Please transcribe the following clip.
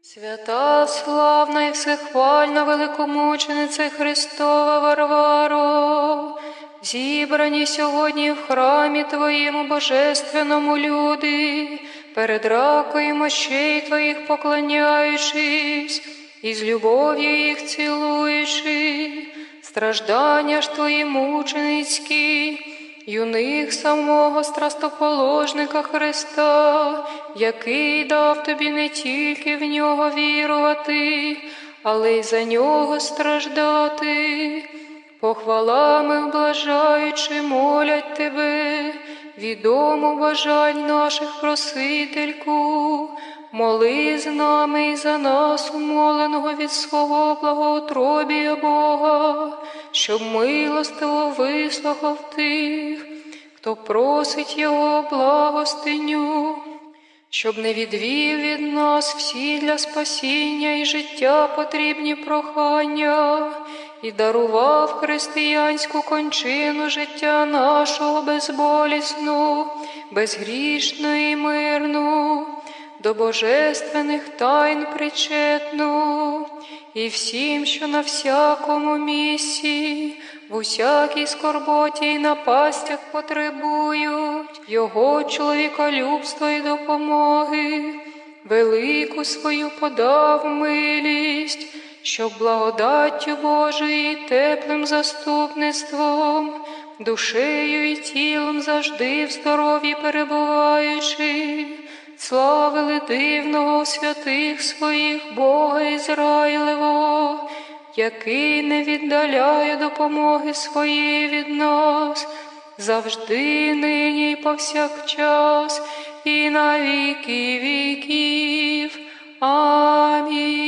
Свята, славна і всехвальна великомучениця Христова Варваро, зібрані сьогодні в храмі Твоєму божественному люди, перед ракою мощей Твоїх поклоняючись, і з любов'ю їх цілуючи, страждання ж Твої мученицькі, юних самого страстоположника Христа, який дав Тобі не тільки в Нього вірувати, але й за Нього страждати. Похвалами облажаючи, молять Тебе, відому бажань наших просительку, моли з нами і за нас, умоленого від свого благоутробія Бога, щоб милостиво вислухав тих, хто просить Його благостиню, щоб не відвів від нас всі для спасіння і життя потрібні прохання, і дарував християнську кончину життя нашого безболісну, безгрішну і мирну, до божественних тайн причетну, і всім, що на всякому місці, в усякій скорботі й напастях потребують Його чоловіколюбства й допомоги, велику свою подав милість, щоб благодаттю Божою і теплим заступництвом, душею і тілом завжди в здоров'ї перебуваючи, славили дивного у святих своїх Бога Ізраїлевого, який не віддаляє допомоги своєї від нас, завжди, нині і повсякчас, і на віки віків. Амінь.